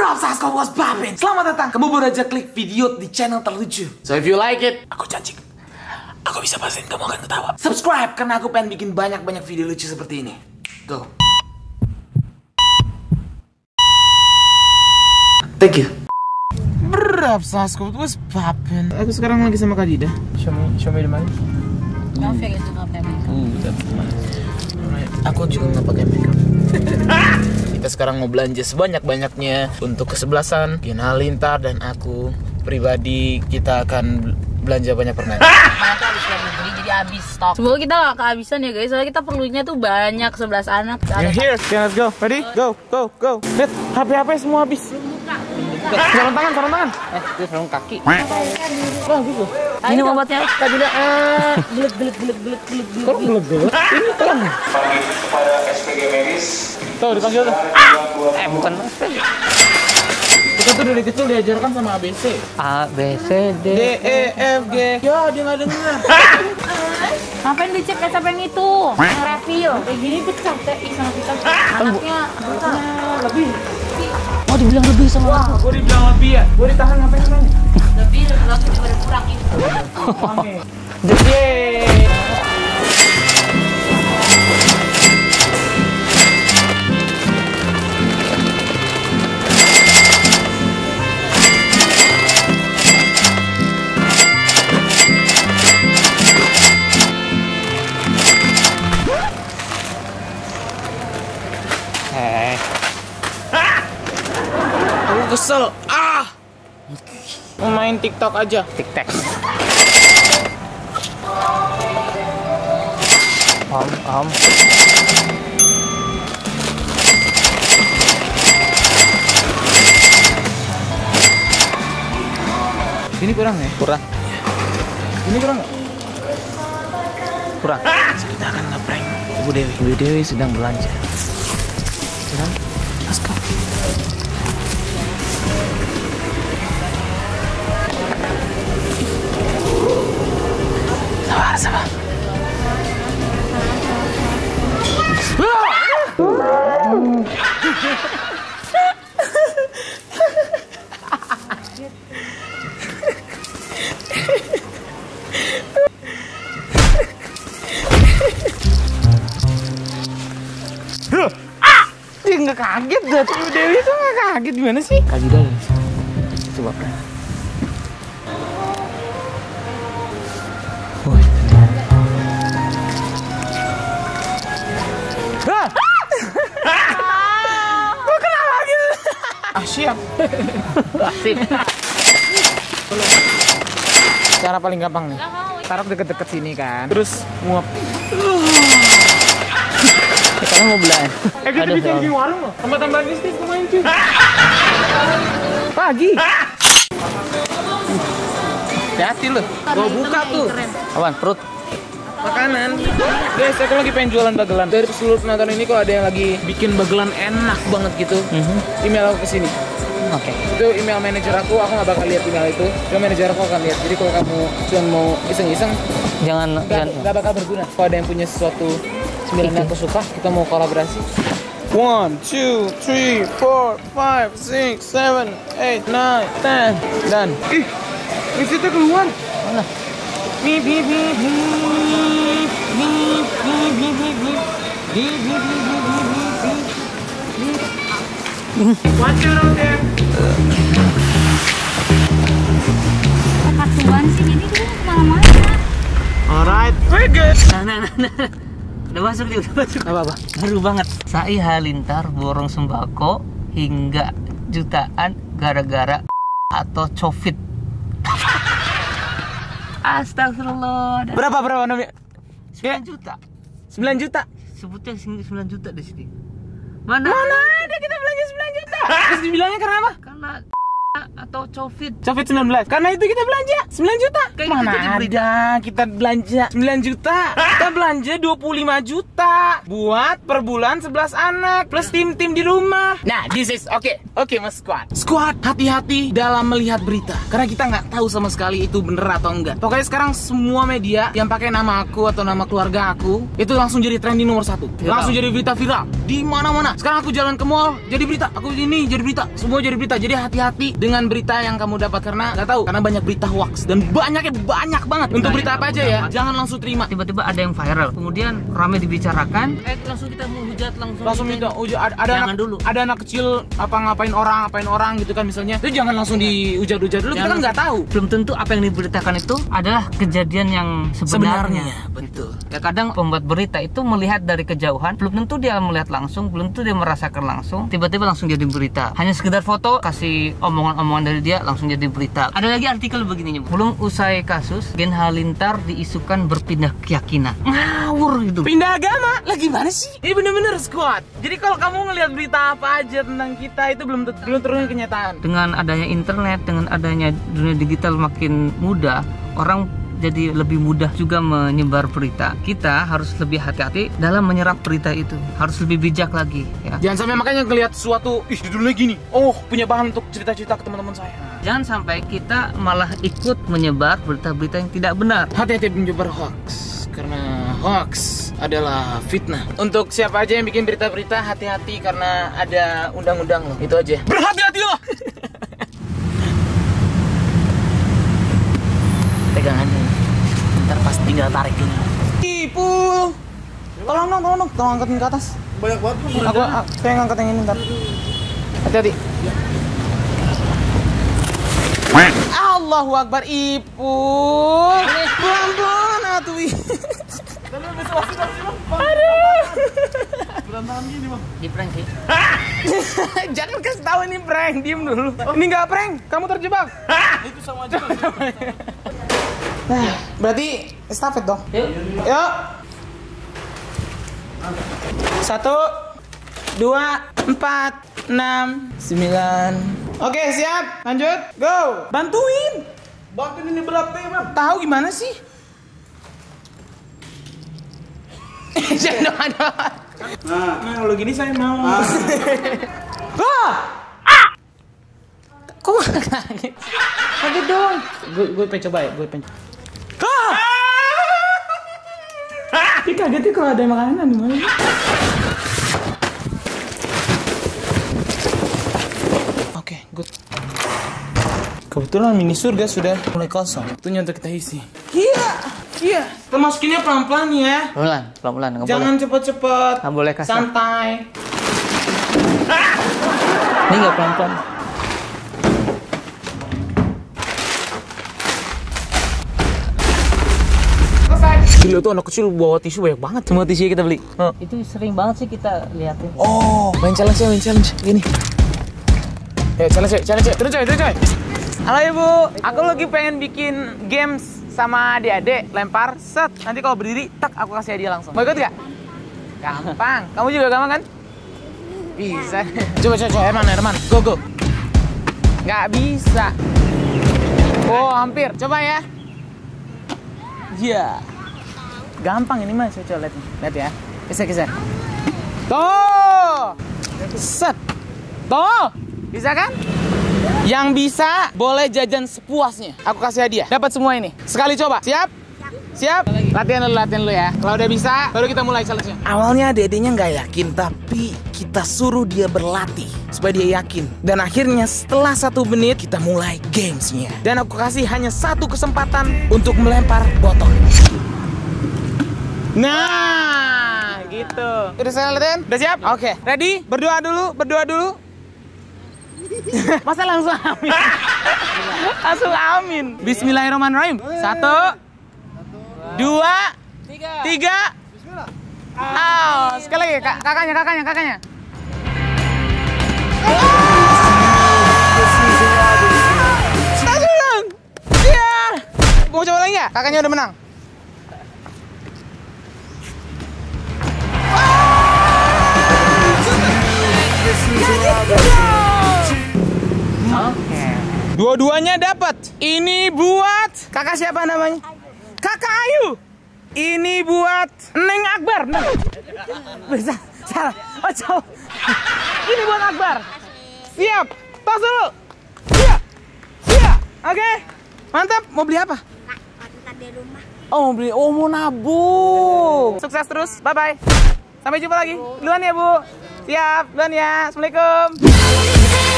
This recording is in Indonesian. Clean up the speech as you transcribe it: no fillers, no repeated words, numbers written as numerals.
Bro, Sasko was poppin'. Selamat datang. Kamu baru aja klik video di channel terlucu. So if you like it, aku janji aku bisa pastiin kamu akan ketawa. Subscribe karena aku pengen bikin banyak-banyak video lucu seperti ini. Go. Thank you. Bro, Sasko was poppin'. Aku sekarang lagi sama Kak Dida. Show me the money. Kafe gitu nggak pakai makeup. Aku juga nggak pakai makeup. Kita sekarang mau belanja sebanyak-banyaknya untuk kesebelasan Gina Halilintar dan aku pribadi. Kita akan belanja banyak permen. Nanti habis luar negeri jadi habis stok. Semoga kita gak kehabisan ya guys. Soalnya kita perlunya tuh banyak 11 anak. You're here. Okay, let's go. Ready? Go. Lihat, HP semua habis. Sarung tangan. Itu sarung kaki. Wah, gitu. Minum obatnya. Kak Dida, Gelut. kok gelut? Ini tolong. Panggil kepada SPG medis. Tuh, dipanggil tuh. Bukan Kita tuh dari kecil diajarkan sama ABC. A, B, C, D, D, E, F, G. Ya, dia nggak dengar. Ngapain dicek kecap yang itu? Yang refill. Kayak gini pecah teh sama kita. Anaknya buta. Lebih. Oh dibilang lebih sama Wah, gue dibilang lebih ya. Gue ditahan ngapain? lebih lagi juga udah kurang ini. Yeay. Aku kesel. Mau main TikTok aja. TikTok. Om. Ini kurang ya? Kurang. Ini kurang nggak? Kurang. Kita akan ngeprank Ibu Dewi. Ibu Dewi sedang belanja. Let's go. Sabar. Dia nggak kaget dah. Ibu Dewi itu nggak kaget gimana sih? Kak Dida ya. Coba prank. Gue kena lagi. Siap. Asik. Cara paling gampang nih. Taruh deket-deket sini kan. Terus nguap. Kalau mau belain. Kita bikin di warung loh. Sama tambahan bisnis lumayan cuy. Pagi. Hati-hati loh. Gua buka tuh. Awan, perut. Makanan. Guys, aku lagi pengen jualan bagelan. Dari seluruh penonton ini kok ada yang lagi bikin bagelan enak banget gitu. Email aku ke sini. Oke. Itu email manajer aku nggak bakal lihat email itu. Cuma manajer aku akan lihat. Jadi kalau kamu cuma mau iseng-iseng, Jangan. nggak bakal berguna. Kalau ada yang punya sesuatu cemilan yang aku suka, kita mau kolaborasi. 1, 2, 3, 4, 5, 6, 7, 8, 9, 10. Dan itu keluar. Mana? Beep beep beep beep beep beep beep beep beep beep beep beep beep. Watch out out there. Kartuan sih jadi kita kemana-mana. Alright, we're good. Nah. Udah masuk. Apa? Baru banget. Sai Halilintar borong sembako hingga jutaan gara-gara atau COVID. Astagfirullah. Berapa Nabi? 9 juta. 9 juta. Sebutnya 9 juta di sini. Mana ada kita belanja 9 juta? Terus dibilangnya kenapa? Karena atau COVID. COVID-19. Karena itu kita belanja 9 juta. Kayak Mana gitu di berita. ada kita belanja 9 juta. Kita belanja 25 juta buat per bulan 11 anak plus tim-tim di rumah. Nah, this is oke, Mas Squad. Squad, hati-hati dalam melihat berita. Karena kita nggak tahu sama sekali itu bener atau enggak. Pokoknya sekarang semua media yang pakai nama aku atau nama keluarga aku itu langsung jadi trending nomor 1. Langsung jadi berita viral di mana-mana. Sekarang aku jalan ke mall jadi berita. Aku ini jadi berita. Semua jadi berita. Jadi hati-hati dengan berita yang kamu dapat karena nggak tahu. Karena banyak berita hoax dan banyak banget. Untuk berita apa aja ya, jangan langsung terima. Tiba-tiba ada yang viral, kemudian ramai dibicarakan, langsung kita mau hujat langsung minta ada jangan anak, dulu. ada anak kecil ngapain orang gitu kan misalnya. Itu jangan langsung dihujat-hujat dulu. Kita kan nggak tahu. Belum tentu apa yang diberitakan itu adalah kejadian yang sebenarnya. Betul. Ya kadang pembuat berita itu melihat dari kejauhan, belum tentu dia melihat langsung, belum tentu dia merasakan langsung, tiba-tiba langsung jadi berita. Hanya sekedar foto, kasih omongan-omongan dari dia, langsung jadi berita. Ada lagi artikel begini, belum usai kasus, Gen Halilintar diisukan berpindah keyakinan. Ngawur gitu. Pindah agama? Lah gimana sih? Ini bener-bener Squad. Jadi kalau kamu ngelihat berita apa aja tentang kita itu belum turun kenyataan. Dengan adanya internet, dengan adanya dunia digital makin mudah, orang jadi lebih mudah juga menyebar berita. Kita harus lebih hati-hati dalam menyerap berita itu. Harus lebih bijak lagi ya. Jangan sampai makanya ngelihat sesuatu, judulnya gini. Oh, punya bahan untuk cerita-cerita ke teman-teman saya. Jangan sampai kita malah ikut menyebar berita-berita yang tidak benar. Hati-hati menyebar hoax. Karena hoax adalah fitnah. Untuk siapa aja yang bikin berita-berita, hati-hati karena ada undang-undang loh. Itu aja. Berhati-hatilah. Pegangannya. Ntar pas tinggal tarik ini. Ibu, tolong angkatin ke atas. Banyak banget. Saya ngangkat yang ini ntar. Hati-hati. Allahu Akbar, Ibu. Pelan-pelan atuh. Aduh. Berantakan gini, Bang. Di prank sih. Jangan kasih tahu ini prank, diem dulu. Ini nggak prank, kamu terjebak. Itu sama aja. Nah, berarti estafet dong. Yuk. Yuk. 1, 2, 4, 6, 9. Oke, siap. Lanjut. Go. Bantuin. Bantuin ini berat nih, Bang. Tahu gimana sih? Jangan ada. Nah, Kalau gini saya mau. Ah. Kok kaget? Kaget dong. Gue pengen coba ya, gue pengen. Dia kagetnya kalau ada makanan di mana? Oke, good. Kebetulan mini surga sudah mulai kosong. Waktunya untuk kita isi. Iya. Kita masukinnya pelan-pelan ya. Pelan-pelan. Jangan cepet-cepet. Nggak boleh kasar. Santai. Ini nggak pelan-pelan. Gila tuh anak kecil bawa tisu banyak banget. Semua tisu kita beli. Itu sering banget sih kita liatin. Oh, main challenge. Gini. Ya, challenge. Terus coy. Halo Ibu, aku lagi pengen bikin games sama adik-adik. Lempar, set. Nanti kalau berdiri, tak aku kasih hadiah langsung. Mau ikut gak? Gampang. Kamu juga gampang kan? Bisa. Coba, Herman. Go. Gak bisa. Oh, hampir. Coba ya. Iya. Gampang ini mah, coba lihat ya. Geser. Tuh. Set. Tuh. Bisa kan? Yang bisa boleh jajan sepuasnya. Aku kasih hadiah. Dapat semua ini. Sekali coba. Siap? Latihan dulu ya. Kalau udah bisa, baru kita mulai challenge-nya. Awalnya adek-adeknya nggak yakin, tapi kita suruh dia berlatih supaya dia yakin. Dan akhirnya setelah 1 menit kita mulai gamesnya. Dan aku kasih hanya 1 kesempatan untuk melempar botol. Nah, gitu. Udah saya latihan? Udah siap? Oke. Ready? Berdoa dulu. Masa langsung amin? Langsung amin. Bismillahirrahmanirrahim. 1, 2, 3. Bismillah. Sekali lagi. Kakaknya. Langsung. Iya. Mau coba lagi ya? Kakaknya udah menang. Oke. 2, Dua-duanya dapat. Ini buat kakak siapa namanya? Kakak Ayu. Ini buat Neng Akbar. Bisa. Salah. Oh, jauh. Ini buat Akbar. Siap. Tos dulu. Siap. Siap. Oke. Mantap. Mau beli apa? Di rumah. Oh, mau beli. Oh, mau nabung. Sukses terus. Bye-bye. Sampai jumpa lagi. Duluan ya, Bu. Siap. Duluan ya. Assalamualaikum.